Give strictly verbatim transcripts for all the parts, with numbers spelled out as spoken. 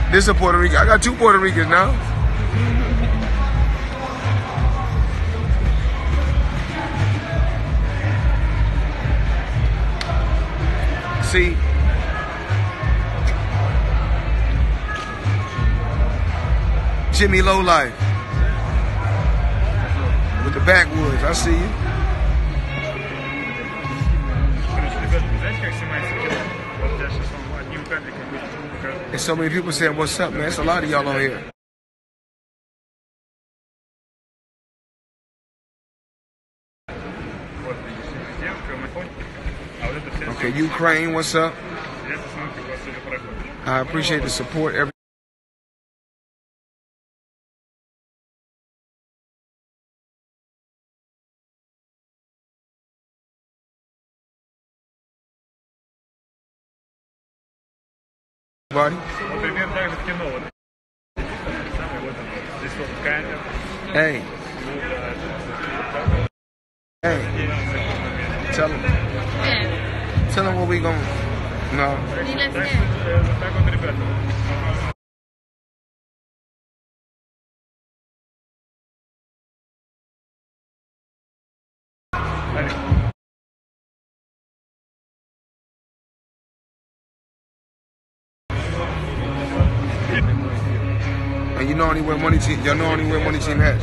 This is a Puerto Rican. I got two Puerto Ricans now. See? Jimmy Lowlife. With the backwoods. I see you. There's so many people saying, what's up, man? It's a lot of y'all on here. Okay, Ukraine, what's up? I appreciate the support. Every Buddy. Hey. Hey. Tell him. Tell him what we gonna. No. And you know only where money team, y'all know only where money team hats.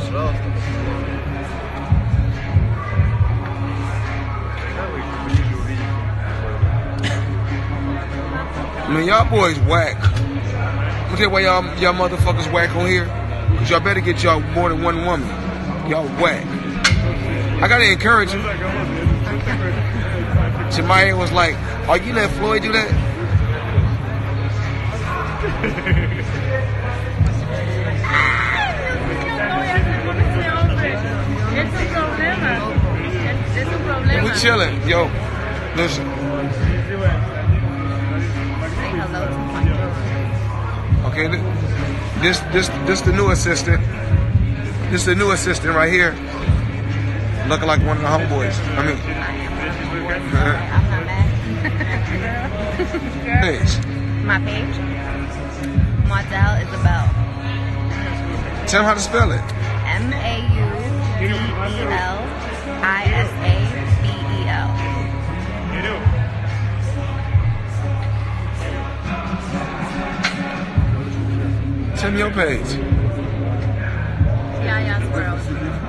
Man, y'all boys whack. I'm tell you why y'all y'all motherfuckers whack on here. Cause y'all better get y'all more than one woman. Y'all whack. I gotta encourage you. Jemaya was like, "Oh, you let Floyd do that?" We chilling, yo. Listen. Okay, this this this the new assistant. This the new assistant right here. Looking like one of the homeboys. I mean, page. My page. Martel Isabel. Tell him how to spell it. M A U D E L I S A B E L. You do. Tell me your page. Yeah, yeah, squirrels.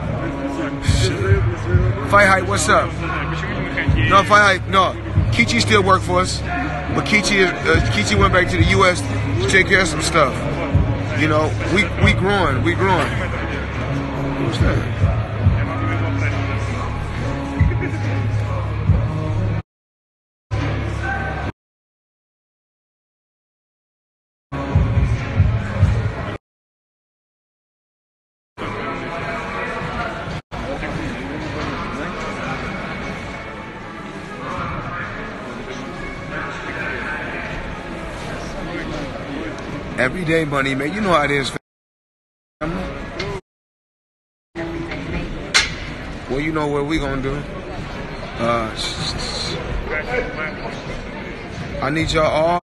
Fight Hype, what's up? No, Fight Hype, no. Kichi still work for us, but Kichi, uh, Kichi went back to the U S to take care of some stuff. You know, we we growing, we growing. Who's that? Everyday money, man. You know how it is. Well, you know what we gonna do. Uh, I need y'all all.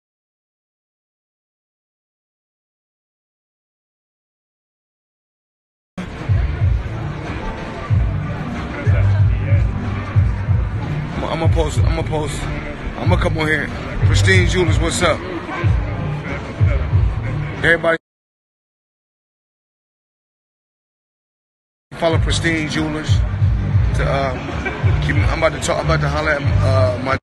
I'm gonna post. I'm gonna post. I'm gonna come on here. Pristine Jewelers, what's up? Everybody follow Pristine Jewelers. To, uh, keep, I'm about to talk. I'm about to holler at uh, my.